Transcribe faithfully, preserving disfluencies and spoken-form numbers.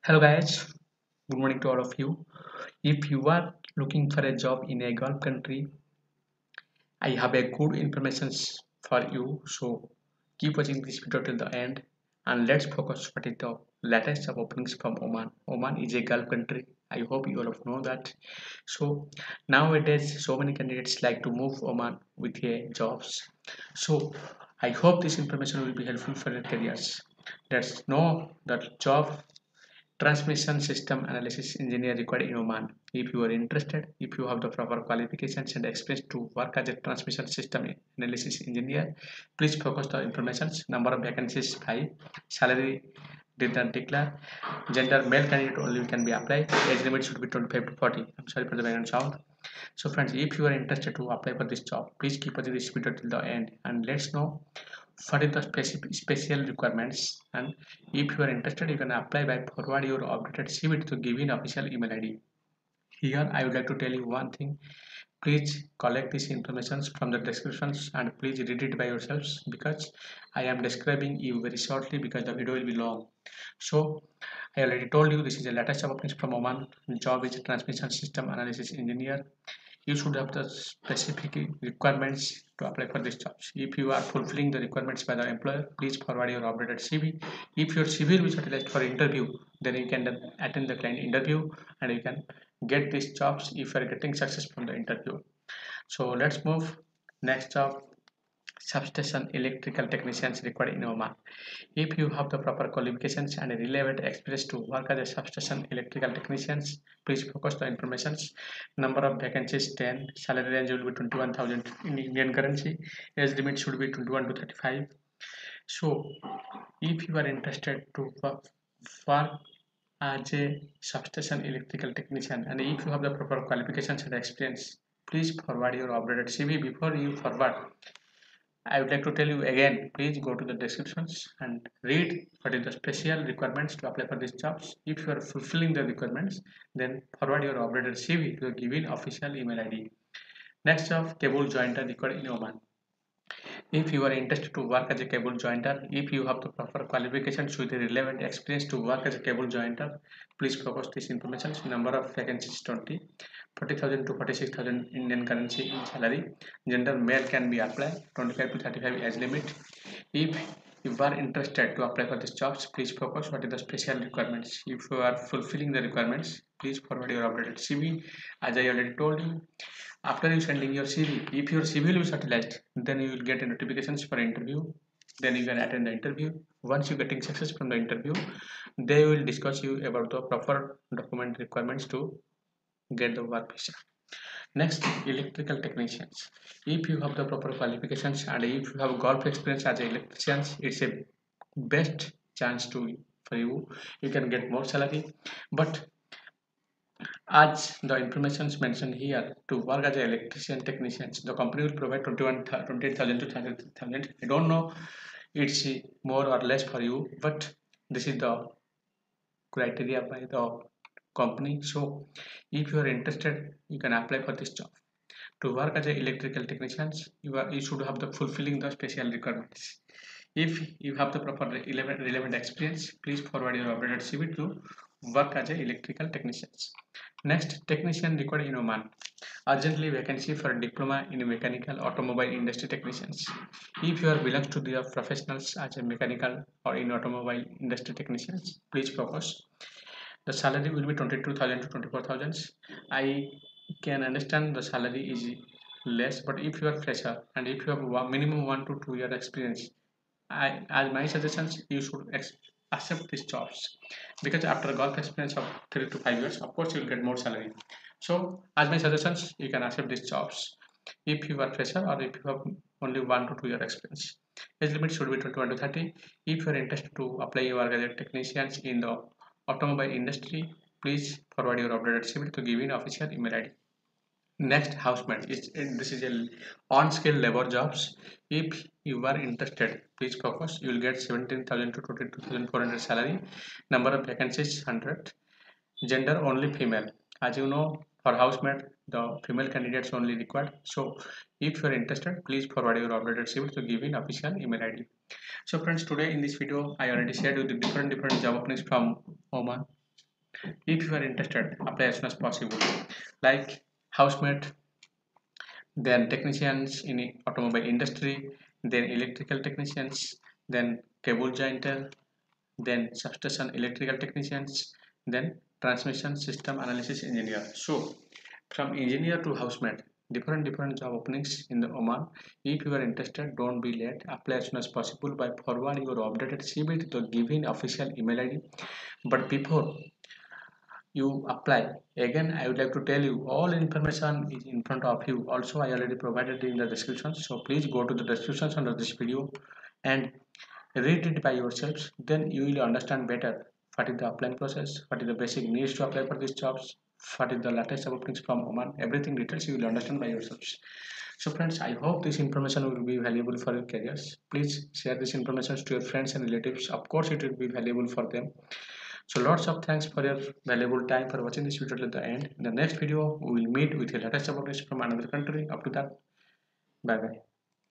Hello guys, good morning to all of you. If you are looking for a job in a Gulf country, I have a good information for you. So keep watching this video till the end and let's focus what is the latest job openings from Oman. Oman is a Gulf country. I hope you all of know that. So nowadays so many candidates like to move Oman with a jobs. So I hope this information will be helpful for your careers. Let's know that job transmission system analysis engineer required in Oman. If you are interested, if you have the proper qualifications and experience to work as a transmission system analysis engineer, please focus the information. Number of vacancies five, salary did not declare, gender male candidate only can be applied, age limit should be twenty-five to forty. I'm sorry for the background sound. So friends, if you are interested to apply for this job, please keep watching this video till the end and let's know what is the specific special requirements, and if you are interested you can apply by forward your updated C V to given official email I D. Here I would like to tell you one thing. Please collect these informations from the descriptions and please read it by yourselves because I am describing you very shortly because the video will be long. So I already told you this is the latest job openings from Oman. Job is transmission system analysis engineer. You should have the specific requirements to apply for this jobs. If you are fulfilling the requirements by the employer, please forward your updated C V. If your C V will be utilized for interview, then you can attend the client interview and you can get these jobs if you are getting success from the interview. So let's move next job, substation electrical technicians required in Oman. If you have the proper qualifications and relevant experience to work as a substation electrical technicians, please focus the informations. Number of vacancies ten, salary range will be twenty-one thousand in Indian currency, age limit should be twenty-one to thirty-five. So if you are interested to work, work as a substation electrical technician and if you have the proper qualifications and experience, please forward your updated C V. Before you forward, I would like to tell you again, please go to the descriptions and read what is the special requirements to apply for these jobs. If you are fulfilling the requirements, then forward your updated C V to the given official email I D. Next job, cable jointer required in Oman. If you are interested to work as a cable jointer, if you have the proper qualifications with the relevant experience to work as a cable jointer, please focus this information. Number of vacancies twenty, forty thousand to forty-six thousand Indian currency in salary. Gender male can be applied, twenty-five to thirty-five age limit. If you are interested to apply for these jobs, please focus what is the special requirements. If you are fulfilling the requirements, please forward your updated C V. As I already told you, after you sending your C V, if your C V will be utilized, then you will get a notifications for interview. Then you can attend the interview. Once you getting success from the interview, they will discuss you about the proper document requirements to get the work visa. Next, electrical technicians. If you have the proper qualifications and if you have golf experience as an electrician, it's a best chance to for you. You can get more salary, but as the information is mentioned here, to work as an electrician technicians, the company will provide twenty-one, twenty-eight thousand to thirty thousand. I don't know it's more or less for you, but this is the criteria by the company. So if you are interested, you can apply for this job. To work as an electrical technicians, you, are, you should have the fulfilling the special requirements. If you have the proper relevant, relevant experience, please forward your updated C V to work as an electrical technicians. Next, technician required in Oman. Urgently vacancy for diploma in mechanical automobile industry technicians. If you are belongs to the professionals as a mechanical or in automobile industry technicians, please focus. The salary will be twenty-two thousand to twenty-four thousand. I can understand the salary is less, but if you are fresher and if you have one, minimum one to two year experience, I, as my suggestions, you should accept these jobs because after a golf experience of three to five years, of course, you'll get more salary. So, as my suggestions, you can accept these jobs if you are fresher or if you have only one to two year experience. Age limit should be twenty-one to thirty. If you are interested to apply your as a technicians in the automobile industry, please forward your updated C V to give in official email I D. Next, housemaid is this is a on-scale labor jobs. If you are interested, please focus. You will get seventeen thousand to twenty-two thousand four hundred salary. Number of vacancies one hundred. Gender only female. As you know, for housemaid, the female candidates only required. So, if you are interested, please forward your updated C V to give in official email I D. So, friends, today in this video, I already shared with you different different job openings from Oman. If you are interested, apply as soon as possible. Like housemate, then technicians in automobile industry, then electrical technicians, then cable jointer, then substation electrical technicians, then transmission system analysis engineer. So from engineer to housemate, different different job openings in the Oman. If you are interested, don't be late. Apply as soon as possible by forward your updated C V to the given official email I D. But before you apply, again I would like to tell you all information is in front of you. Also I already provided in the description, so please go to the descriptions under this video and read it by yourselves. Then you will understand better what is the applying process, what is the basic needs to apply for these jobs, what is the latest openings from Oman. Everything details you will understand by yourselves. So friends, I hope this information will be valuable for your careers. Please share this information to your friends and relatives. Of course it will be valuable for them. So lots of thanks for your valuable time for watching this video till the end. In the next video, we will meet with a latest updates from another country. Up to that, bye bye.